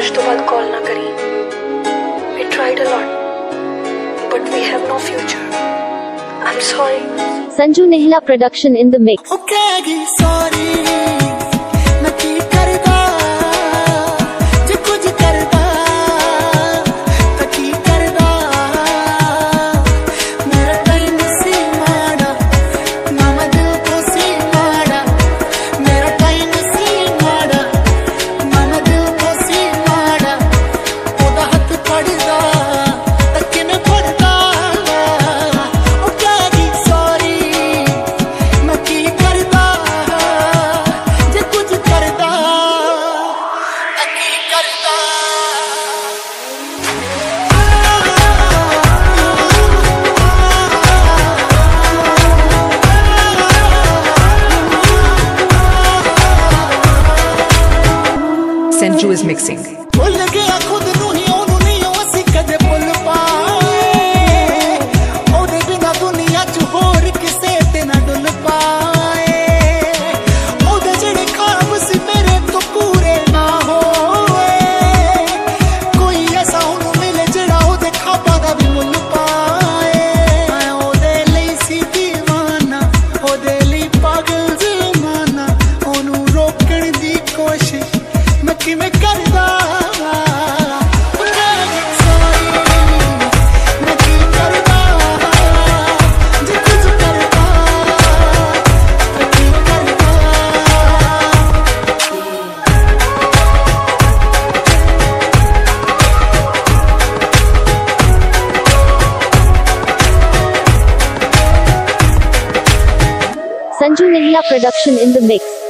आज तो बाद कॉल ना करी। We tried a lot, but we have no future. I'm sorry. Sanju Nihla production in the mix. Okay, sorry. Sanju is mixing. Sanju Nihla production in the mix.